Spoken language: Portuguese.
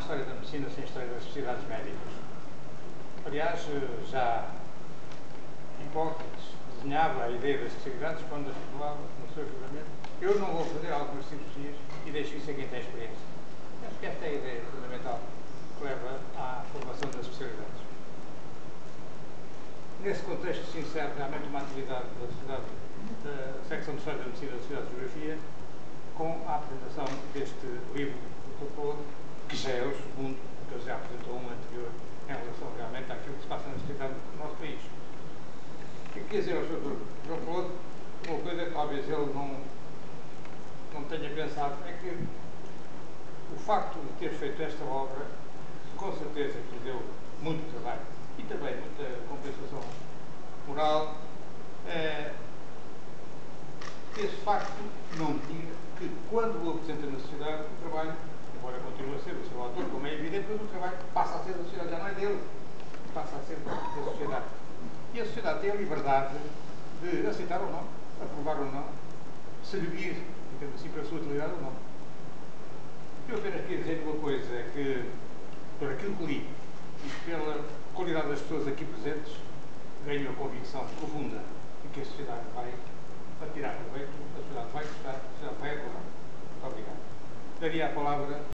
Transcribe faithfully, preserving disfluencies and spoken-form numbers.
história da medicina sem a história das sociedades médicas. Aliás, já Hipócrates desenhava a ideia das especialidades quando as formulava no seu julgamento. Eu não vou fazer algumas cirurgias e deixo isso a quem tem experiência. Acho que esta é a ideia fundamental que leva à formação das especialidades. Nesse contexto se insere realmente uma atividade da, sociedade, da secção de História da Medicina da Sociedade de Geografia, com a apresentação deste livro do doutor, que já é o segundo, porque ele já apresentou um anterior em relação realmente àquilo que se passa na sociedade do nosso país. O que quer dizer ao doutor João Claude, uma coisa que talvez ele não, não tenha pensado, é que o facto de ter feito esta obra, com certeza que lhe deu muito trabalho e também muita compensação moral, é, esse facto não tira que, quando o apresenta na sociedade, o trabalho, embora continue a ser o seu autor, como é evidente, mas o trabalho passa a ser da sociedade, já não é dele, passa a ser da sociedade. E a sociedade tem a liberdade de aceitar ou não, aprovar ou não, servir, digamos assim, para a sua utilidade ou não. Eu apenas queria dizer uma coisa, é que, por aquilo que li e pela qualidade das pessoas aqui presentes, ganho a convicção profunda de que a sociedade vai tirar proveito, a sociedade vai gostar, a sociedade vai aprovar. Muito obrigado. Daria a palavra